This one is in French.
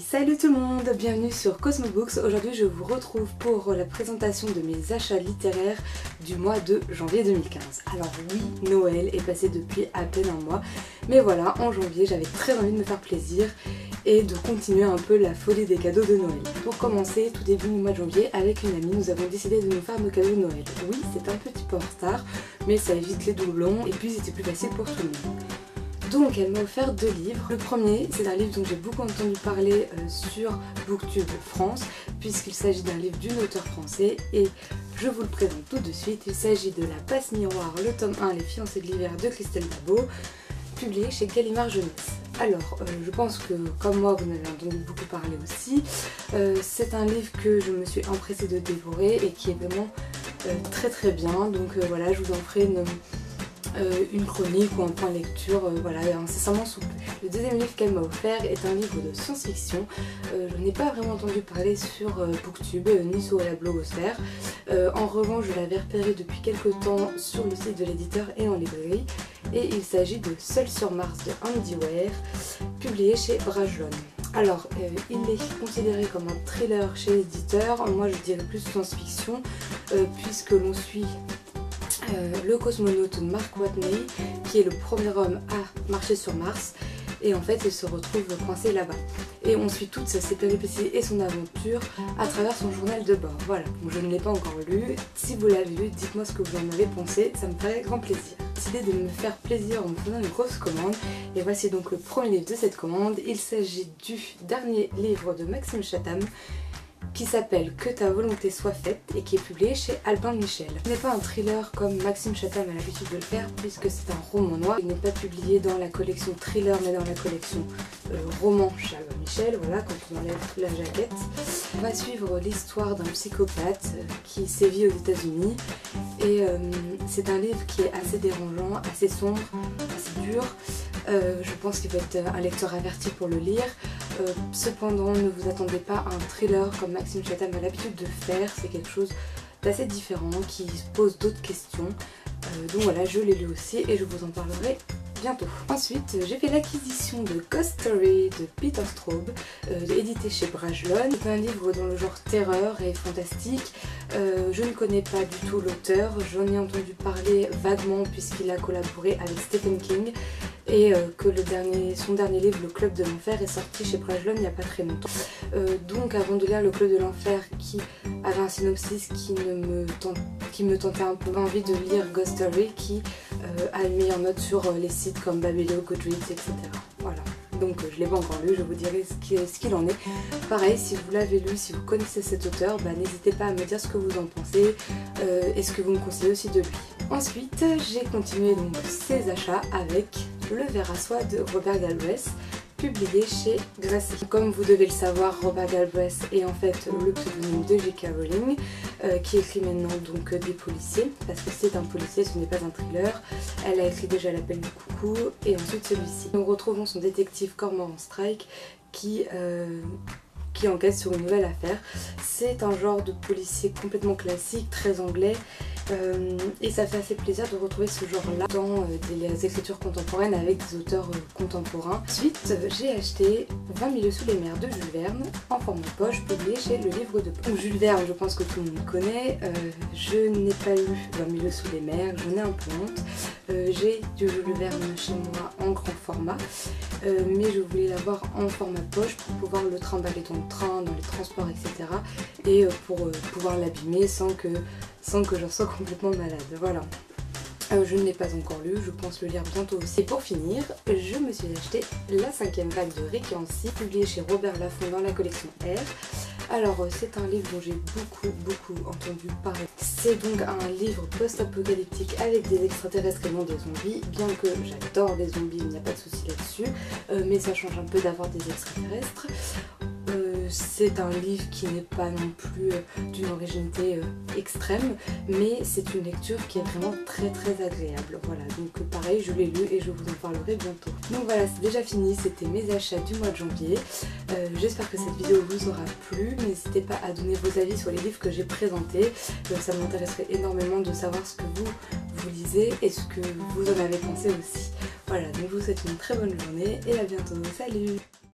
Salut tout le monde, bienvenue sur Cosmobooks. Aujourd'hui je vous retrouve pour la présentation de mes achats littéraires du mois de janvier 2015. Alors oui, Noël est passé depuis à peine un mois, mais voilà, en janvier j'avais très envie de me faire plaisir et de continuer un peu la folie des cadeaux de Noël. Pour commencer, tout début du mois de janvier, avec une amie, nous avons décidé de nous faire nos cadeaux de Noël. Oui, c'est un petit peu en retard, mais ça évite les doublons et puis c'était plus facile pour tout le monde. Donc elle m'a offert 2 livres. Le premier, c'est un livre dont j'ai beaucoup entendu parler sur Booktube France, puisqu'il s'agit d'un livre d'une auteure français et je vous le présente tout de suite. Il s'agit de La Passe Miroir, le tome 1, Les fiancées de l'hiver de Christelle Dabo, publié chez Gallimard Jeunesse. Alors, je pense que comme moi, vous en avez entendu beaucoup parler aussi. C'est un livre que je me suis empressée de dévorer et qui est vraiment très bien. Donc voilà, je vous en ferai une chronique ou un point lecture, voilà, incessamment sous peu. Le deuxième livre qu'elle m'a offert est un livre de science-fiction. Je n'ai pas vraiment entendu parler sur Booktube ni sur la blogosphère. En revanche, je l'avais repéré depuis quelques temps sur le site de l'éditeur et en librairie. Et il s'agit de Seul sur Mars de Andy Weir, publié chez Brajlon. Alors, il est considéré comme un thriller chez l'éditeur. Moi, je dirais plus science-fiction, puisque l'on suit le cosmonaute Mark Watney, qui est le premier homme à marcher sur Mars, et en fait il se retrouve coincé là-bas. Et on suit toutes ses péripéties et son aventure à travers son journal de bord. Voilà, donc je ne l'ai pas encore lu. Si vous l'avez lu, dites-moi ce que vous en avez pensé, ça me ferait grand plaisir. J'ai décidé de me faire plaisir en me faisant une grosse commande, et voici donc le premier livre de cette commande. Il s'agit du dernier livre de Maxime Chatham, qui s'appelle Que ta volonté soit faite et qui est publié chez Albin Michel. Ce n'est pas un thriller comme Maxime Chatham a l'habitude de le faire, puisque c'est un roman noir. Il n'est pas publié dans la collection thriller mais dans la collection roman chez Albin Michel, voilà, quand on enlève la jaquette. On va suivre l'histoire d'un psychopathe qui sévit aux États-Unis et c'est un livre qui est assez dérangeant, assez sombre, assez dur. Je pense qu'il faut être un lecteur averti pour le lire. Cependant, ne vous attendez pas à un thriller comme Maxime Chatham a l'habitude de faire. C'est quelque chose d'assez différent qui pose d'autres questions. Donc voilà, je l'ai lu aussi et je vous en parlerai bientôt. Ensuite, j'ai fait l'acquisition de Ghost Story de Peter Straub, édité chez Brajlon. C'est un livre dans le genre terreur et fantastique. Je ne connais pas du tout l'auteur, j'en ai entendu parler vaguement puisqu'il a collaboré avec Stephen King et que son dernier livre, Le Club de l'Enfer, est sorti chez Brajlon il n'y a pas très longtemps. Donc avant de lire Le Club de l'Enfer, qui avait un synopsis qui me tentait un peu, envie de lire Ghost Story, qui a une meilleure note sur les sites comme Babelio, Goodreads, etc. Voilà. Donc je ne l'ai pas encore lu, je vous dirai ce qu'il en est. Pareil, si vous l'avez lu, si vous connaissez cet auteur, n'hésitez pas à me dire ce que vous en pensez et ce que vous me conseillez aussi de lui. Ensuite, j'ai continué donc ces achats avec Le Ver à soie de Robert Galbraith, publié chez Grasset. Comme vous devez le savoir, Robert Galbraith est en fait le pseudonyme de J.K. Rowling, qui écrit maintenant donc des policiers, parce que c'est un policier, ce n'est pas un thriller. Elle a écrit déjà L'Appel du Coucou et ensuite celui-ci. Nous retrouvons son détective Cormoran Strike qui enquête sur une nouvelle affaire. C'est un genre de policier complètement classique, très anglais, et ça fait assez plaisir de retrouver ce genre-là dans des écritures contemporaines avec des auteurs contemporains. Ensuite, j'ai acheté 20 milieux sous les mers de Jules Verne en format poche, publié chez Le Livre de Poche. Jules Verne, je pense que tout le monde connaît. Je n'ai pas lu 20 milieux sous les mers, j'en ai un peu honte. J'ai du Jules Verne chez moi en grand format, mais je voulais l'avoir en format poche pour pouvoir le trimballer dans le train, dans les transports, etc. et pour pouvoir l'abîmer sans que j'en sois complètement malade. Voilà. Je ne l'ai pas encore lu, je pense le lire bientôt aussi. Et pour finir, je me suis acheté La 5e vague de Rick Yancey, publié chez Robert Laffont dans la collection R. Alors c'est un livre dont j'ai beaucoup entendu parler. C'est donc un livre post-apocalyptique avec des extraterrestres et non des zombies, bien que j'adore les zombies, il n'y a pas de souci là-dessus, mais ça change un peu d'avoir des extraterrestres. C'est un livre qui n'est pas non plus d'une originalité extrême, mais c'est une lecture qui est vraiment très agréable. Voilà, donc pareil, je l'ai lu et je vous en parlerai bientôt. Donc voilà, c'est déjà fini, c'était mes achats du mois de janvier. J'espère que cette vidéo vous aura plu. N'hésitez pas à donner vos avis sur les livres que j'ai présentés. Ça m'intéresserait énormément de savoir ce que vous lisez et ce que vous en avez pensé aussi. Voilà, donc je vous souhaite une très bonne journée et à bientôt. Salut!